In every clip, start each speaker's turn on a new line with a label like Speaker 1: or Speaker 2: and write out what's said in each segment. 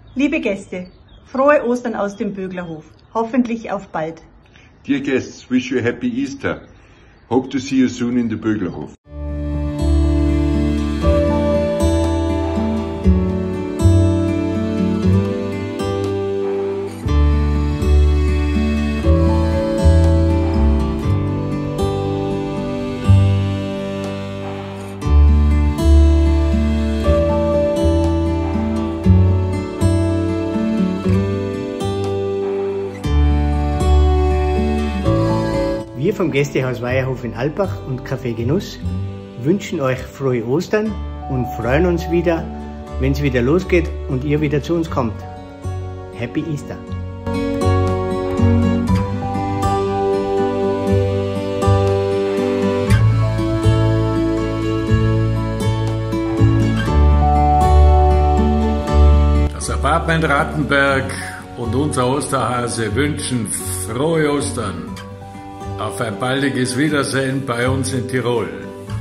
Speaker 1: Liebe Gäste, frohe Ostern aus dem Böglerhof. Hoffentlich auf bald.
Speaker 2: Dear guests, wish you a happy Easter. Hope to see you soon in the Böglerhof.
Speaker 3: Wir vom Gästehaus Weierhof in Alpbach und Café Genuss wünschen euch frohe Ostern und freuen uns wieder, wenn es wieder losgeht und ihr wieder zu uns kommt. Happy Easter!
Speaker 4: Das Apartment Rattenberg und unser Osterhase wünschen frohe Ostern. Auf ein baldiges Wiedersehen bei uns in Tirol.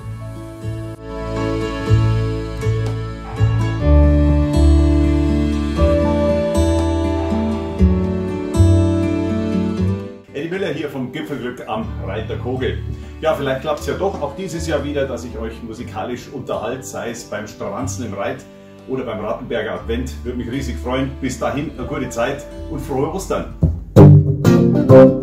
Speaker 5: Eddie Müller hier vom Gipfelglück am Reiter Kogel. Ja, vielleicht klappt es ja doch auch dieses Jahr wieder, dass ich euch musikalisch unterhalte, sei es beim Straranzen im Reit oder beim Rattenberger Advent. Würde mich riesig freuen. Bis dahin eine gute Zeit und frohe Ostern!